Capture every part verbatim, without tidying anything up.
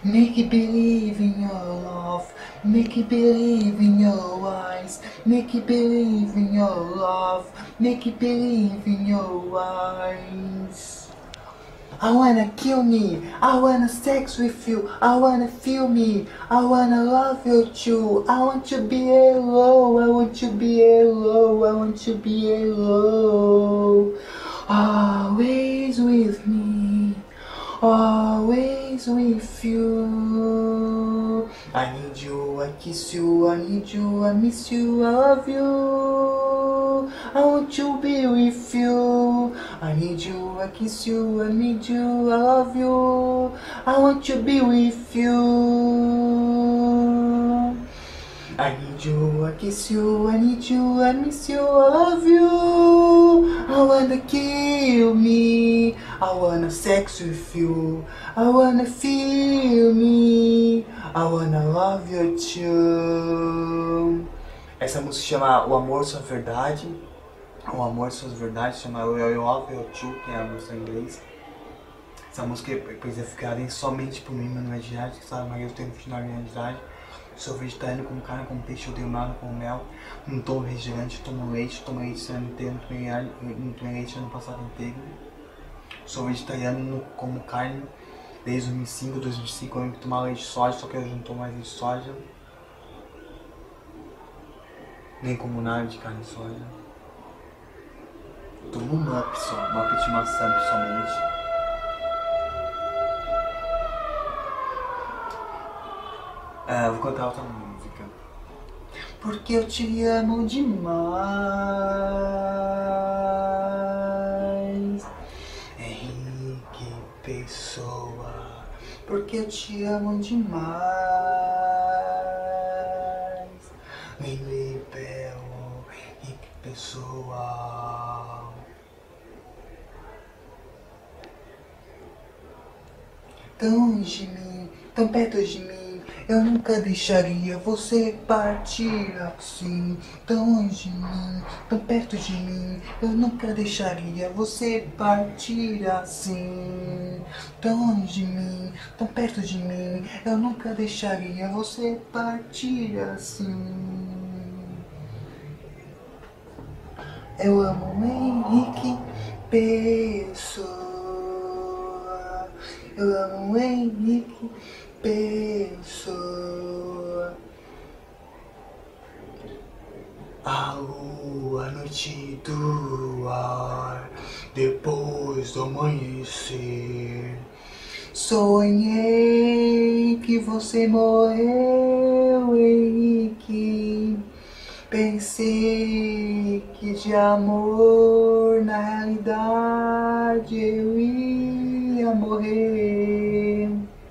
Make it believe in your love, make it believe in your eyes, make it believe in your love, make it believe in your eyes. I wanna kill me, I wanna sex with you, I wanna feel me, I wanna love you too. I want to be alone, I want to be alone, I want to be alone. Always with me, always with you. I need you, I kiss you, I need you, I miss you, I love you. I want to be with you. I need you, I kiss you, I need you, I love you. I want to be with you. I need you, I kiss you, I need you, I miss you, I love you. I wanna kill me, I wanna sex with you, I wanna feel me, I wanna love you too. Essa música chama O Amor Sua Verdade. O Amor Suas Verdades, chama I Love You Too, que é a música em inglês. Essa música depois é ficada somente por mim, mas não é de idade, que sabe, mas eu tenho vinte e nove anos de idade. Sou vegetariano, como carne, como peixe, eu odeio nada, como mel. Não tomo refrigerante, tomo leite, tomo leite esse ano inteiro, não tomei, não tomei leite ano passado inteiro. Sou vegetariano, não como carne desde dois mil e cinco, dois mil e cinco eu lembro de tomar leite de soja, só que eu não tomo mais leite de soja. Nem como nada de carne de soja. Tomo um mup só, mup de maçã somente. Ah, vou cantar outra música. Porque eu te amo demais, Henrique Pessoa. Porque eu te amo demais, me libero, Henrique Pessoa. Tão longe de mim, tão perto de mim, eu nunca deixaria você partir assim. Tão longe de mim, tão perto de mim, eu nunca deixaria você partir assim. Tão longe de mim, tão perto de mim, eu nunca deixaria você partir assim. Eu amo Henrique Pessoa. Eu amo Henrique Pessoa. A lua, a noite do ar, depois do amanhecer. Sonhei que você morreu, Henrique. Pensei que de amor na realidade eu ia morrer.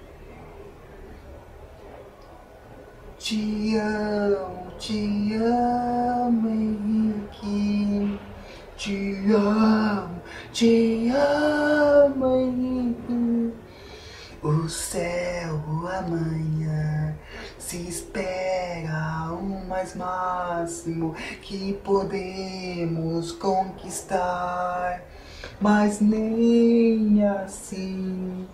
Te amo, te amo, Henrique. Te amo, te amo, Henrique. O céu amanhã se espera o mais máximo que podemos conquistar, mas nem assim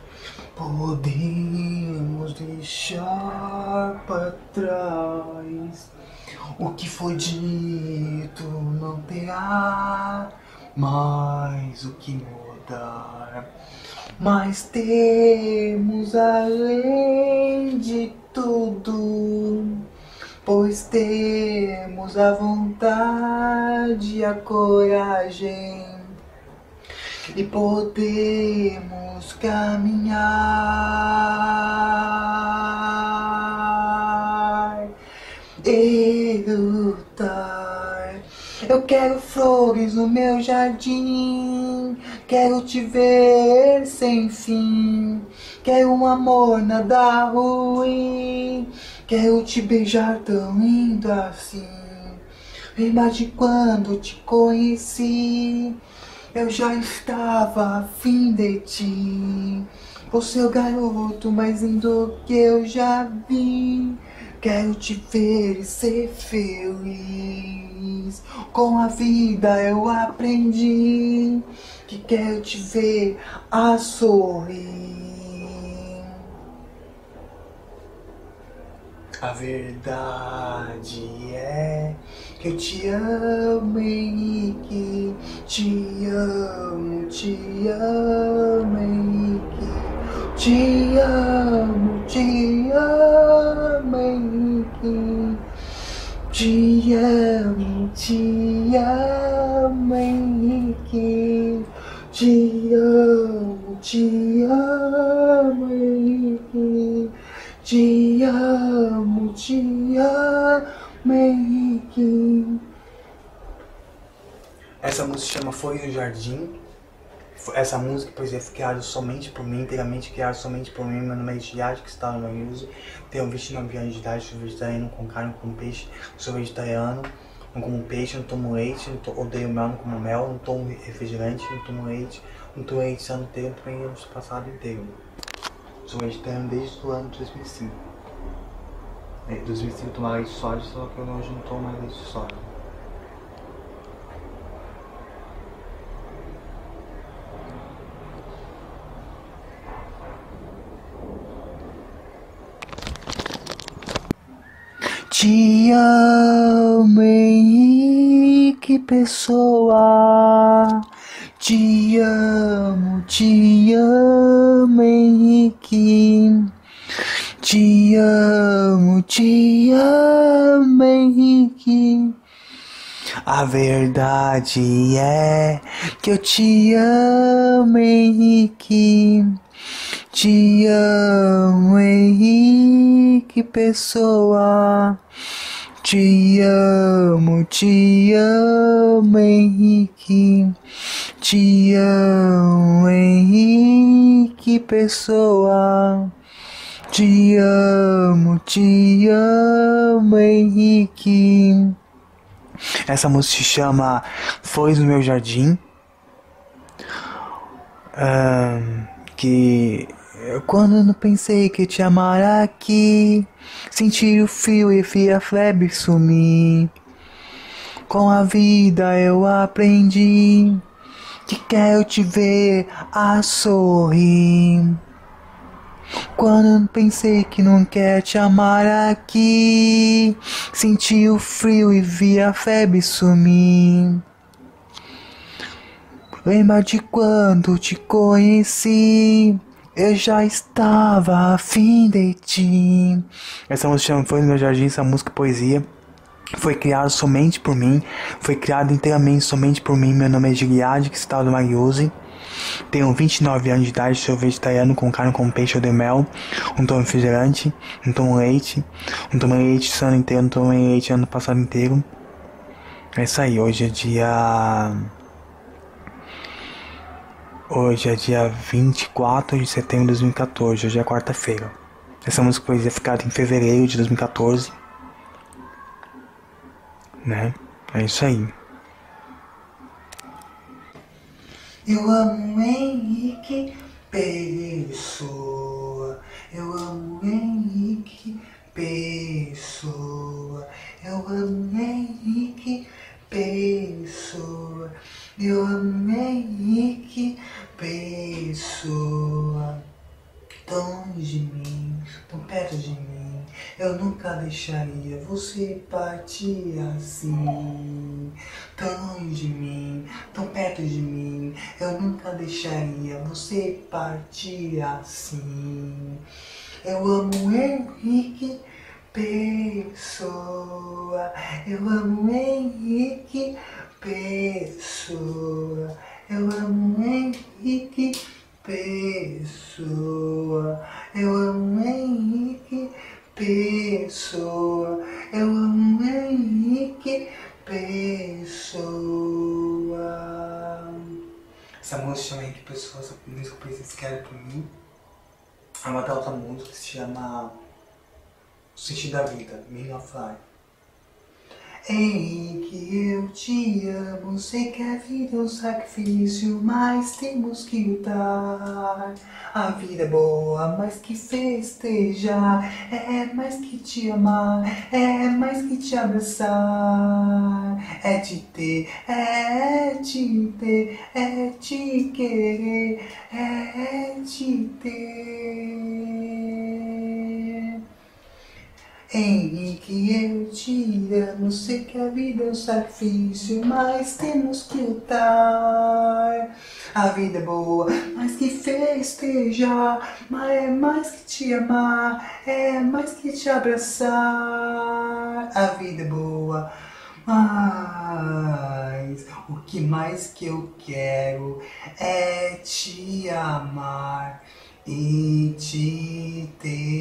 podemos deixar para trás. O que foi dito não terá mais o que mudar. Mas temos além de tudo, pois temos a vontade e a coragem e podemos caminhar e lutar. Eu quero flores no meu jardim, quero te ver sem fim, quero um amor nada ruim, quero te beijar tão lindo assim. Lembra de quando te conheci, eu já estava afim de ti. Você é o garoto mais lindo que eu já vi. Quero te ver e ser feliz. Com a vida eu aprendi que quero te ver a sorrir. A verdade é que eu te amo, Henrique. Te amo, te amo, Henrique. Te amo, te amo, Henrique. Te amo, te amo, Henrique. Te amo, te amo, Henrique. Te amo, te amo, Henrique. Essa música se chama Foi no Jardim. Essa música, pois é, foi criada somente por mim, inteiramente criada somente por mim. Meu nome é Giade, que está no meu uso. Tenho vinte e nove anos de idade, sou vegetariano com carne, com peixe. Sou vegetariano, não como peixe, não tomo leite, não to, odeio mel, não como mel, não tomo refrigerante, não tomo leite, não tomo leite esse ano inteiro, também ano passado inteiro. Sou vegetariano desde o ano dois mil e cinco. Em dois mil e cinco eu tomava leite de soja, só que eu hoje não tomo mais leite de soja. Te amo, Henrique Pessoa. Te amo, te amo, Henrique. Te amo, te amo, Henrique. A verdade é que eu te amo, Henrique. Te amo, Henrique Pessoa. Te amo, te amo, Henrique. Te amo, Henrique Pessoa. Te amo, te amo, Henrique. Essa música se chama Foi no Meu Jardim. Um, que quando eu não pensei que te amar aqui, sentir o frio e vi a febre sumir. Com a vida eu aprendi que quero te ver a sorrir. Quando eu pensei que não quer te amar aqui, senti o frio e vi a febre sumir. Lembra de quando te conheci, eu já estava afim de ti. Essa música chama Foi no Meu Jardim, essa música poesia. Foi criada somente por mim, foi criada inteiramente somente por mim. Meu nome é Gilead, que está do Mariose. Tenho vinte e nove anos de idade, sou vegetariano com carne, com peixe ou de mel. Não tomo refrigerante, não tomo leite, não tomo leite esse ano inteiro, não tomo leite ano passado inteiro. É isso aí, hoje é dia... Hoje é dia vinte e quatro de setembro de dois mil e quatorze, hoje é quarta-feira. Essa música foi criada em fevereiro de dois mil e quatorze. Né? É isso aí. Eu amo Henrique Pessoa. Eu amo Henrique Pessoa. Eu amo Henrique Pessoa. Eu amo Henrique Pessoa. Tão longe de mim, tão perto de mim, eu nunca deixaria você partir assim. Tão longe de mim, tão perto de mim, eu nunca deixaria você partir assim. Eu amo Henrique Pessoa. Eu amo Henrique Pessoa. Eu amo Henrique Pessoa. Eu amo Henrique Pessoa. Eu amo Henrique Pessoa. Essa música chama Henrique Pessoa. Essa música que vocês querem por mim. É uma outra música que se chama O Sentido da Vida, Meaning of Life. Henrique, eu te amo, sei que a vida é um sacrifício, mas temos que lutar. A vida é boa, mais que festejar, é mais que te amar, é mais que te abraçar. É te ter, é te ter, é te querer, é te ter. Henrique, eu te amo, sei que a vida é um sacrifício, mas temos que lutar. A vida é boa, mas que festejar, mas é mais que te amar, é mais que te abraçar. A vida é boa, mas o que mais que eu quero é te amar e te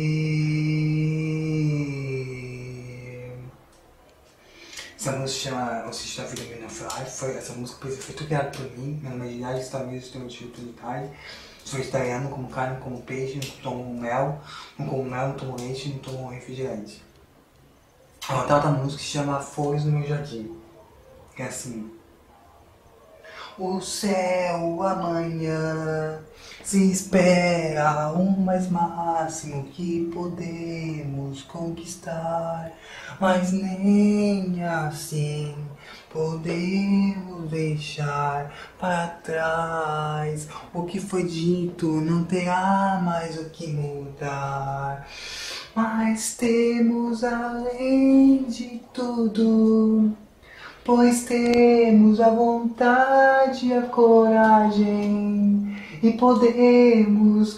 ter. Essa música chama O Sítio da Vida Menina Fly. Foi, essa música foi tudo criada por mim. Meu nome é Giai, está mesmo, tenho um tio utilitário. Sou italiano, como carne, não como peixe, não tomo mel, não como mel, não tomo leite, não tomo refrigerante. Ó, tem outra música que se chama Flores no Meu Jardim. Que é assim: o céu amanhã se espera o mais máximo que podemos conquistar, mas nem assim podemos deixar para trás. O que foi dito não terá mais o que mudar, mas temos além de tudo, pois temos a vontade e a coragem e podemos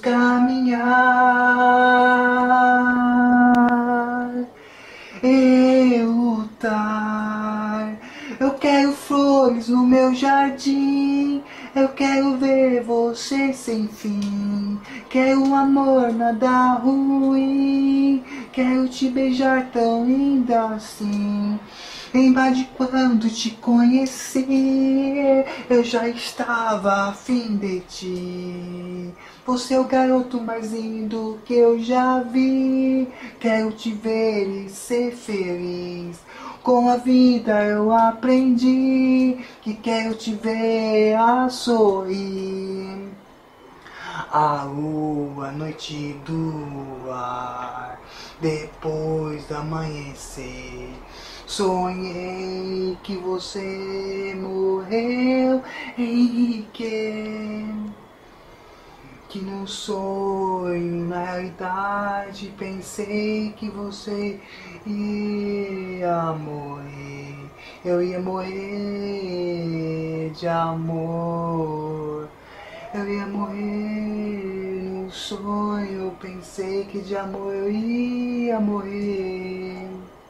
caminhar e lutar. Eu quero flores no meu jardim, eu quero ver você sem fim. Quero um amor nada ruim, quero te beijar tão linda assim. Lembra de quando te conheci, eu já estava afim de ti. Você é o garoto mais lindo que eu já vi. Quero te ver e ser feliz. Com a vida eu aprendi que quero te ver a sorrir. A lua, noite do ar, depois do amanhecer, sonhei que você morreu, Henrique. Que no sonho, na realidade, pensei que você ia morrer. Eu ia morrer de amor. Eu ia morrer no sonho, eu pensei que de amor eu ia morrer.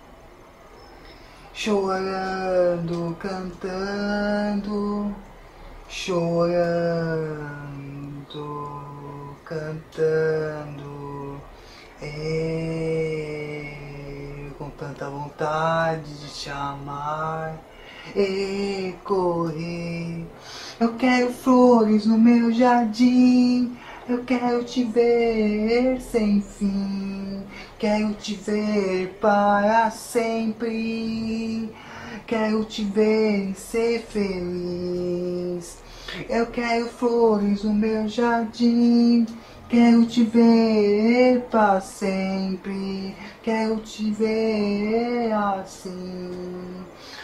Chorando, cantando, chorando, cantando, é, com tanta vontade de te amar e correr. Eu quero flores no meu jardim, eu quero te ver sem fim, quero te ver para sempre, quero te ver ser feliz. Eu quero flores no meu jardim, quero te ver para sempre, quero te ver assim.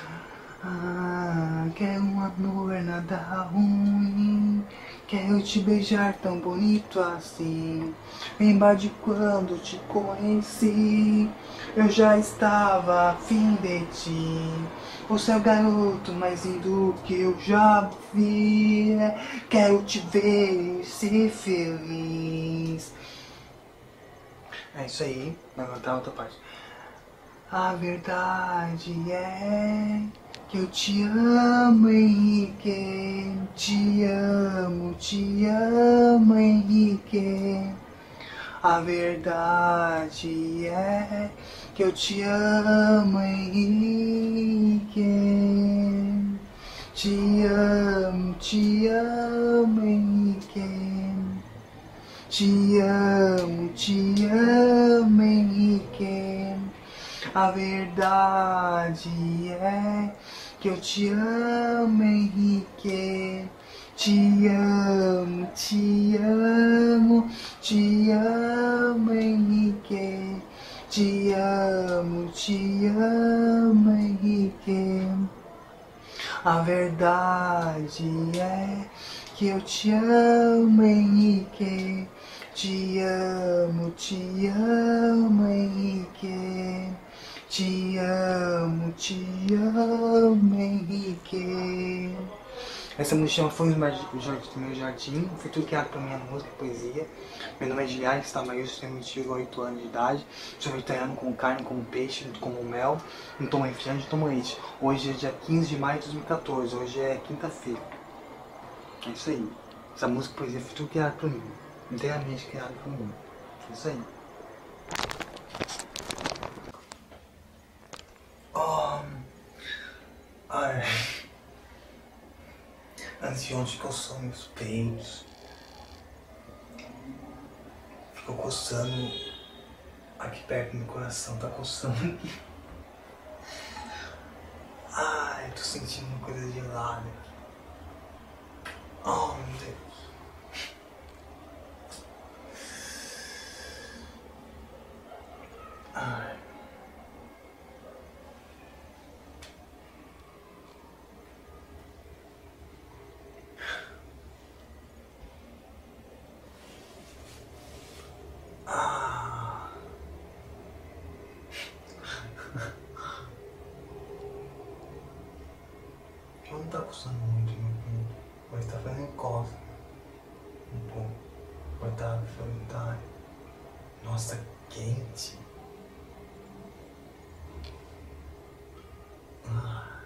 Ah, quero um amor nada ruim, quero te beijar tão bonito assim. Lembra de quando te conheci, eu já estava afim de ti. Você é o garoto mais lindo que eu já vi. Quero te ver e ser feliz. É isso aí, vai cantar outra parte. A verdade é que eu te amo, Henrique. Te amo, te amo, Henrique. A verdade é que eu te amo, Henrique. Te amo, te amo, Henrique. Te amo, te amo, Henrique. A verdade é que eu te amo, Henrique. Te amo, te amo, te amo, Henrique. Te amo, te amo, Henrique. A verdade é que eu te amo, Henrique. Te amo, te amo, Henrique. Te amo, te amo, Henrique. Essa música foi do meu jardim, foi tudo criado por minha música e poesia. Meu nome é Giliard Stamarilson, tenho vinte e oito anos de idade. Sou vegetariano, como carne, como peixe, como mel. Não tomo refrigerante, não tomo leite. Hoje é dia quinze de maio de dois mil e quatorze, hoje é quinta-feira. É isso aí. Essa música e poesia foi tudo criado por mim. Inteiramente criado por mim. É isso aí. Oh. Ai. Antes de ontem coçou meus peitos. Ficou coçando aqui perto do meu coração, tá coçando aqui. Ai, tô sentindo uma coisa gelada aqui. Oh, meu Deus. Ai. Ah. Eu não tá coçando muito, meu filho. Mas tá fazendo coça. Um pouco. Mas tá fazendo. Nossa, quente. Ah.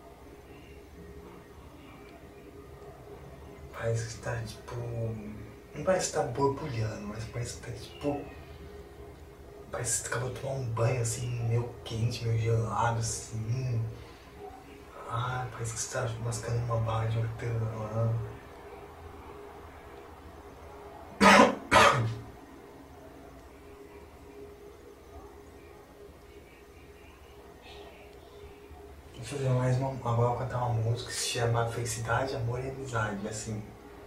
Parece que tá tipo. Não parece que tá borbulhando, mas parece que tá tipo. Parece que acabou de tomar um banho assim, meio quente, meio gelado assim. Ah, parece que você tá mascando uma barra de hortelã. Vou fazer mais uma. Agora eu vou cantar uma música que se chama Felicidade, Amor e Amizade, assim.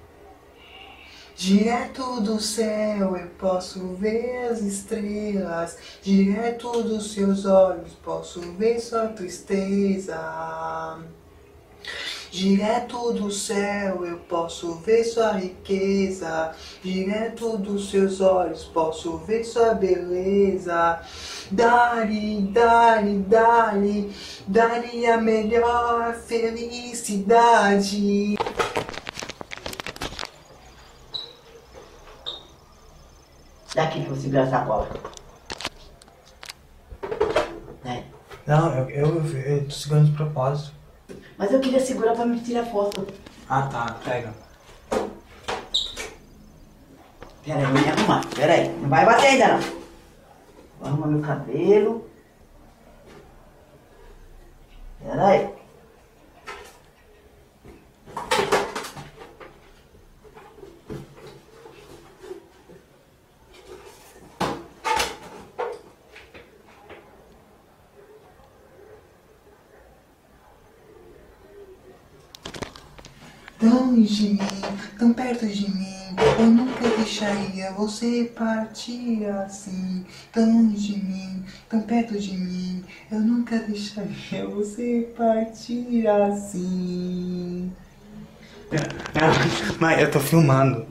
Direto do céu eu posso ver as estrelas, direto dos seus olhos posso ver sua tristeza. Direto do céu eu posso ver sua riqueza, direto dos seus olhos posso ver sua beleza. Dá-lhe, dá-lhe, dá-lhe, dá-lhe a melhor felicidade. Daqui que eu seguro essa bola. É. Não, eu, eu, eu tô segurando de propósito. Mas eu queria segurar pra me tirar foto. Ah tá, pega. Pera aí, vou me arrumar. Pera aí, não vai bater ainda não. Vou arrumar meu cabelo. Pera aí. Tão longe de mim, tão perto de mim, eu nunca deixaria você partir assim. Tão longe de mim, tão perto de mim, eu nunca deixaria você partir assim. Mãe, eu tô filmando.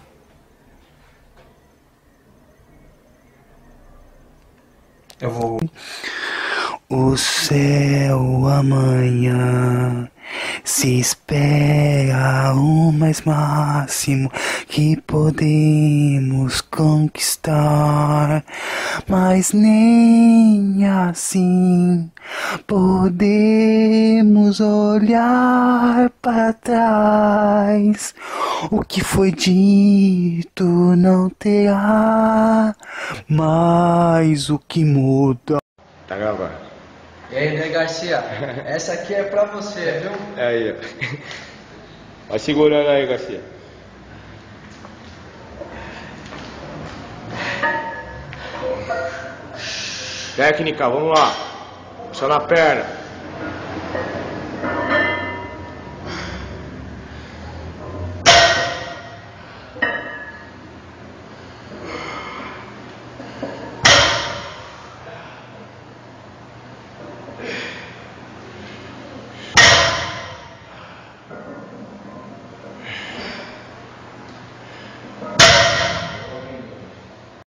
Eu vou... O céu amanhã se espera o mais máximo que podemos conquistar, mas nem assim podemos olhar para trás. O que foi dito não terá mais o que muda. Tá gravando. E aí, Ney Garcia, essa aqui é pra você, viu? É aí, ó. Vai segurando aí, Garcia. Técnica, vamos lá. Puxa na perna.